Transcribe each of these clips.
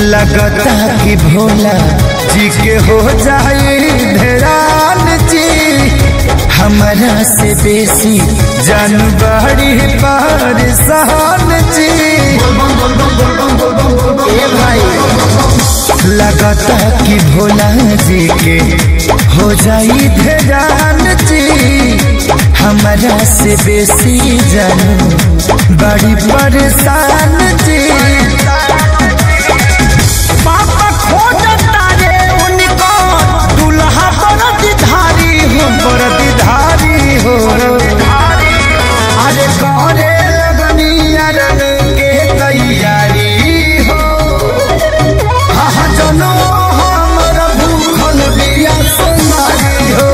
लगता कि भोला जी के हो जाए धरान जी, हमारा से बेसी जानबाड़ी परेशान जी। ए भाई लगता कि भोला जी के हो जाए धरान जी, हमारा से बेसी जानबाड़ी परेशान जी। बरदधारी हो अरे करे लगनिया रंग के तैयारी हो, हाँ जनो हमर भूखल बिया सुनारी हो।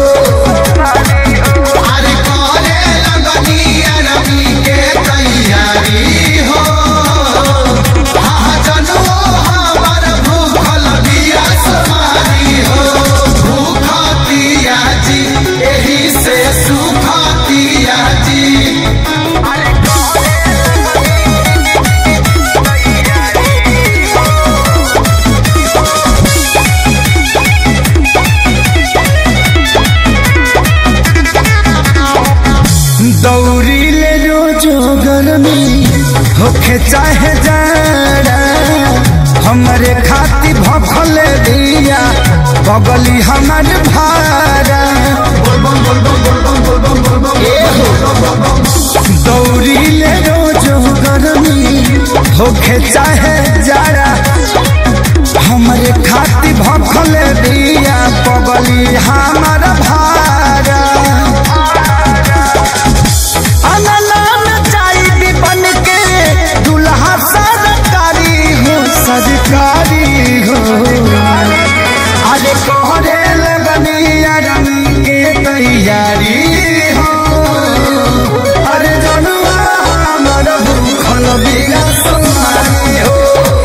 अरे करे लगनिया रंग के तैयारी हो, हाँ जनो हमर भूखल बिया सुनारी हो। भूखतिया जी एही से सुखतिया जी। दौरी ले रोजो गर्मी होके चाहे जाड़ा, हमारे खाती भखल दिया बगली हमार भारा। दौरी ले रोजो गर्मी होके चाहे जाड़ा, हमारे खाती भखल दिया बगली हमार भारा। सरकारी हो अरे कोहरे लगनिया रंग के तैयारी हो, अरे जनुआ हमर भूखल बिया सुनारी हो।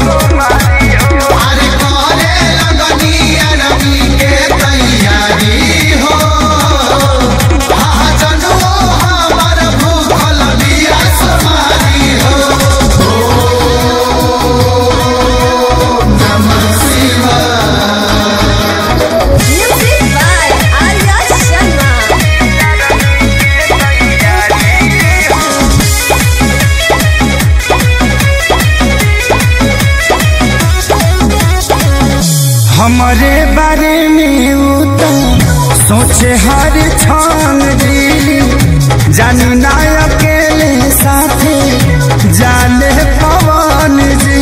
अरे कोहरे लगनिया रंग के तैयारी हो, हाँ जनुआ हमर भूखल बिया सुनारी हो। हमारे बारे में सोचे हर क्षण जी, जानी ना अकेले साथे जाने पवन जी।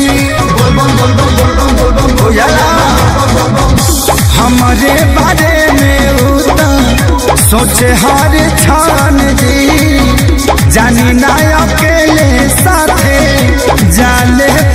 हमारे बारे में सोचे हर क्षण जी, जानी ना अकेले साथे जाने